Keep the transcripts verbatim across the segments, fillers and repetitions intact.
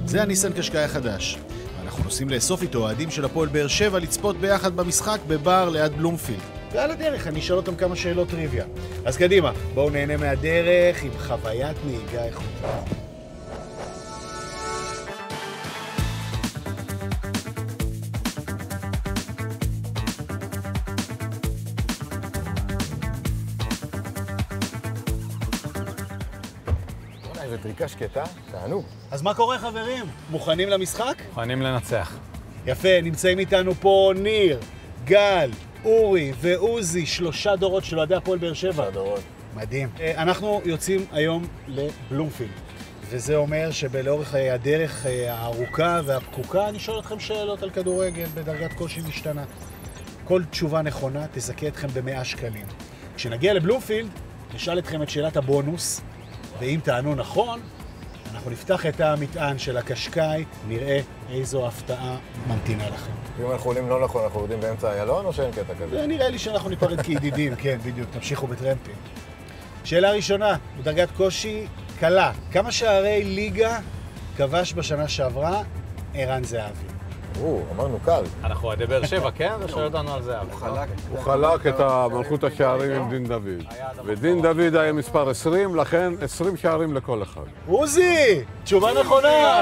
זה הניסן קשקאי החדש. אנחנו נוסעים לאסוף איתו אוהדים של הפועל באר שבע לצפות ביחד במשחק בבר ליד בלומפילד. ועל הדרך אני אשאל אותם כמה שאלות טריוויה. אז קדימה, בואו נהנה מהדרך עם חוויית נהיגה איכותית. איזה טריקה שקטה, תענוג. אז מה קורה חברים? מוכנים למשחק? מוכנים לנצח. יפה, נמצאים איתנו פה ניר, גל, אורי ועוזי, שלושה דורות של אוהדי הפועל באר שבע. שלושה דורות. מדהים. אנחנו יוצאים היום לבלומפילד, וזה אומר שבלאורך הדרך הארוכה והפקוקה אני שואל אתכם שאלות על כדורגל בדרגת קושי משתנה. כל תשובה נכונה תזכה אתכם ב-מאה שקלים. כשנגיע לבלומפילד, נשאל אתכם את שאלת הבונוס, ואם תענו נכון, אנחנו נפתח את המטען של הקשקאי, נראה איזו הפתעה ממתינה לכם. אם אנחנו עולים לא נכון, אנחנו יורדים באמצע איילון או שאין קטע כזה? נראה לי שאנחנו ניפרד כידידים, כן, בדיוק, תמשיכו בטרמפים. שאלה ראשונה, בדרגת קושי קלה. כמה שערי ליגה כבש בשנה שעברה ערן זהבי? או, אמרנו קל. אנחנו אוהדי באר שבע, כן? זה שואל אותנו על זה. הוא חלק את מלכות השערים עם דין דוד. ודין דוד היה מספר עשרים, לכן עשרים שערים לכל אחד. עוזי! תשובה נכונה!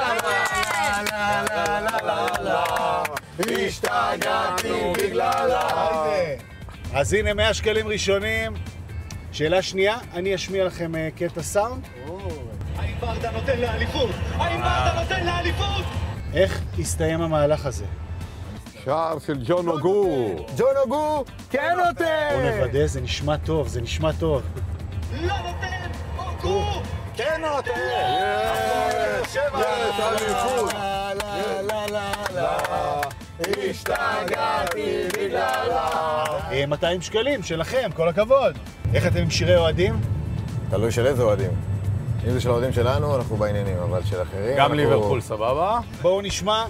השתגעתי בגללה. אז הנה מאה שקלים ראשונים. שאלה שנייה, אני אשמיע לכם קטע סאונד. האם ברדה נותן לאליפות? האם ברדה נותן לאליפות? איך הסתיים המהלך הזה? שער של ג'ון אוגו. ג'ון אוגו, כן נותן! בואו נוודא, זה נשמע טוב, זה נשמע טוב. לא נותן! אוגו! כן נותן! שבע! אליפות! לה לה לה לה השתגעתי בגללה. מאתיים שקלים שלכם, כל הכבוד. איך אתם עם שירי אוהדים? תלוי של איזה אוהדים. אם זה של האוהדים שלנו, אנחנו בעניינים, אבל של אחרים... גם ליברפול סבבה. בואו נשמע.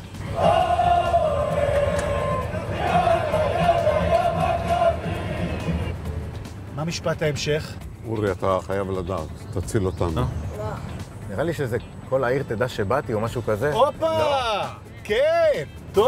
מה משפט ההמשך? אורי, אתה חייב לדעת, תציל אותנו. נראה לי שזה כל העיר תדע שבאתי או משהו כזה. הופה! כן! טוב!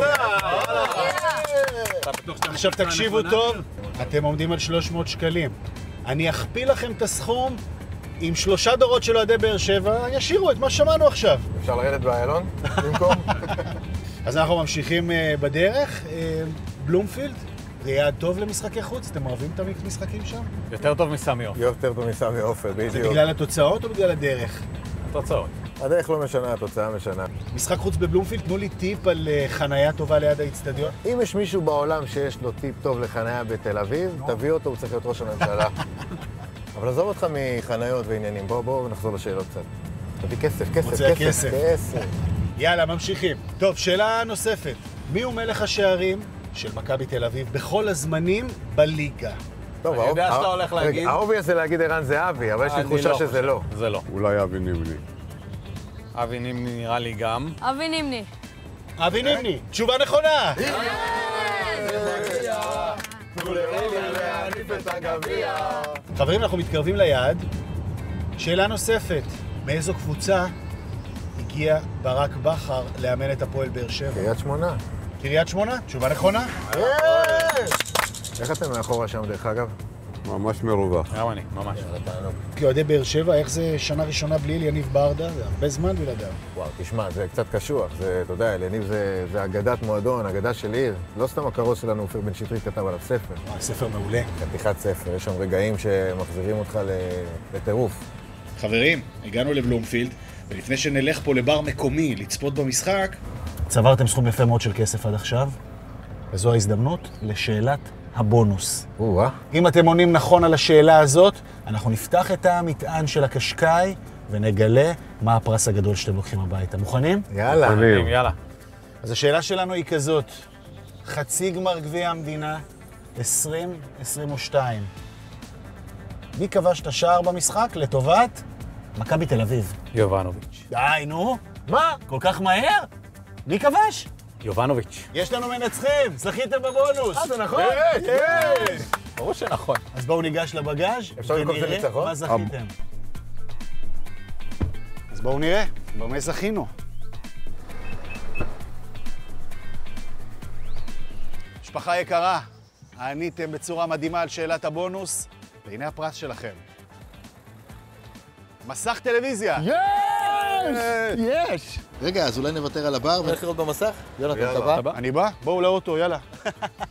עכשיו תקשיבו טוב, אתם עומדים על שלוש מאות שקלים. אני אכפיל לכם את הסכום עם שלושה דורות של אוהדי באר שבע, ישירו את מה שמענו עכשיו. אפשר לרדת באיילון במקום? אז אנחנו ממשיכים בדרך. בלומפילד, זה יעד טוב למשחקי חוץ? אתם אוהבים את המשחקים שם? יותר טוב מסמי עופר. יותר טוב מסמי עופר, בדיוק. זה בגלל התוצאות או בגלל הדרך? התוצאות. הדרך לא משנה, התוצאה משנה. משחק חוץ בבלומפילד, תנו לי טיפ על חנייה טובה ליד האצטדיון. אם יש מישהו בעולם שיש לו טיפ טוב לחנייה בתל אביב, תביא אותו, הוא צריך להיות ראש הממשלה. אבל עזוב אותך מחניות ועניינים, בואו בואו נחזור לשאלות קצת. תביא כסף, כסף, כסף, כסף. יאללה, ממשיכים. טוב, שאלה נוספת. מי הוא מלך השערים של מכבי תל אביב בכל הזמנים בליגה? טוב, אני יודע שאתה הולך להגיד. האובייס זה להגיד ערן זהבי, אבל יש לי תחושה שזה לא. זה לא. אולי אבי נימני. אבי נימני נראה לי גם. אבי נימני. אבי נימני, תשובה נכונה! חברים, אנחנו מתקרבים ליעד. שאלה נוספת, מאיזו קבוצה הגיע ברק בכר לאמן את הפועל באר שבע? קריית שמונה. קריית שמונה? תשובה נכונה? איך אתם מאחורה שם דרך אגב? ממש מרווח. גם אני, ממש. כאוהדי באר שבע, איך זה שנה ראשונה בלי אליניב ברדה? זה הרבה זמן בלעדיו. וואו, תשמע, זה קצת קשוח. זה, אתה יודע, אליניב זה, זה אגדת מועדון, אגדה של עיר. לא סתם הכרוז שלנו, אופיר בן שטרית כתב עליו ספר. ספר מעולה. חתיכת ספר, יש שם רגעים שמחזירים אותך לטירוף. חברים, הגענו לבלומפילד, ולפני שנלך פה לבר מקומי לצפות במשחק, צברתם סכום יפה מאוד של כסף עד עכשיו, וזו ההזדמנות לשאלת הבונוס. או-אה. אם אתם עונים נכון על השאלה הזאת, אנחנו נפתח את המטען של הקשקאי ונגלה מה הפרס הגדול שאתם לוקחים הביתה. מוכנים? יאללה. מוכנים, יאללה. אז השאלה שלנו היא כזאת, חצי גמר גביע המדינה, עשרים עשרים ושתיים. מי כבש את השער במשחק לטובת מכבי תל אביב? יובנוביץ'. די, נו. מה? כל כך מהר? מי כבש? יובנוביץ'. יש לנו מנצחים, זכיתם בבונוס. אה, זה נכון? כן. ברור שנכון. אז בואו ניגש לבגאז' אפשר לקרוא את זה ניצחון? מה זכיתם. אז בואו נראה. במה זכינו? משפחה יקרה, עניתם בצורה מדהימה על שאלת הבונוס, והנה הפרס שלכם. מסך טלוויזיה! יש! יש! רגע, אז אולי נוותר על הבר? הולך לראות במסך? יונתן, אתה בא? אני בא? בואו לאוטו, יאללה.